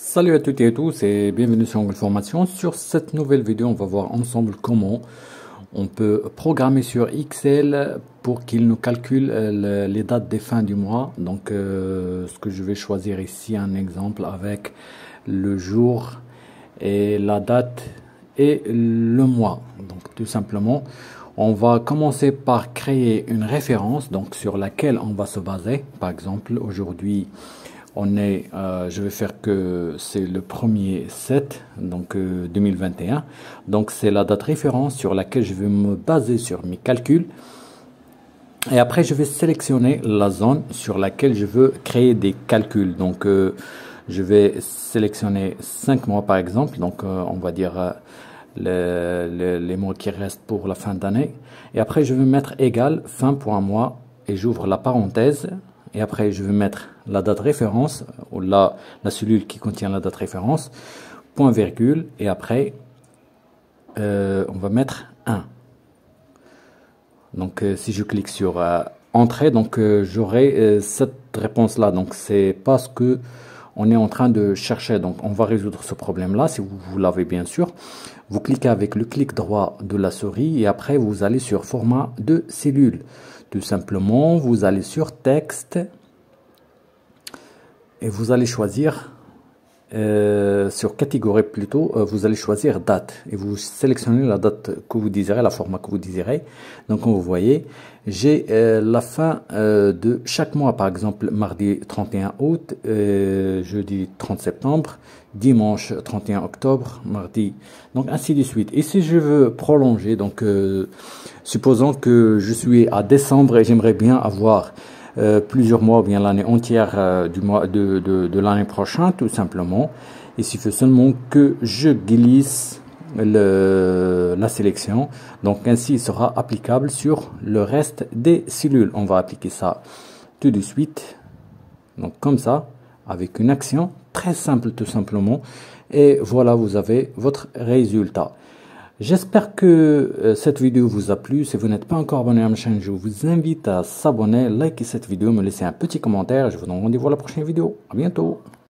Salut à toutes et à tous et bienvenue sur Angle Formation. Sur cette nouvelle vidéo, on va voir ensemble comment on peut programmer sur Excel pour qu'il nous calcule les dates des fins du mois. Donc, ce que je vais choisir ici, un exemple avec le jour et la date et le mois. Donc, tout simplement, on va commencer par créer une référence donc sur laquelle on va se baser. Par exemple, aujourd'hui, je vais faire que c'est le 1er 7, donc 2021. Donc c'est la date référence sur laquelle je vais me baser sur mes calculs. Et après, je vais sélectionner la zone sur laquelle je veux créer des calculs. Donc je vais sélectionner 5 mois par exemple. Donc on va dire les mois qui restent pour la fin d'année. Et après, je vais mettre égal fin pour un mois et j'ouvre la parenthèse. Et après, je vais mettre la date référence, ou la cellule qui contient la date référence, point virgule, et après, on va mettre 1. Donc, si je clique sur Entrée, donc j'aurai cette réponse-là. Donc, c'est pas ce que on est en train de chercher. Donc, on va résoudre ce problème-là, si vous l'avez bien sûr. Vous cliquez avec le clic droit de la souris, et après, vous allez sur Format de cellule. Tout simplement, vous allez sur Texte et vous allez choisir sur Catégorie plutôt, vous allez choisir Date et vous sélectionnez la date que vous désirez, la format que vous désirez. Donc, comme vous voyez, j'ai la fin de chaque mois, par exemple, mardi 31 août, jeudi 30 septembre, dimanche 31 octobre, mardi, donc ainsi de suite. Et si je veux prolonger, donc supposons que je suis à décembre et j'aimerais bien avoir plusieurs mois ou bien l'année entière du mois de l'année prochaine, tout simplement. Il suffit seulement que je glisse la sélection. Donc ainsi, il sera applicable sur le reste des cellules. On va appliquer ça tout de suite. Donc comme ça, avec une action très simple tout simplement. Et voilà, vous avez votre résultat. J'espère que cette vidéo vous a plu. Si vous n'êtes pas encore abonné à ma chaîne, je vous invite à s'abonner, liker cette vidéo, me laisser un petit commentaire. Je vous donne rendez-vous à la prochaine vidéo. À bientôt.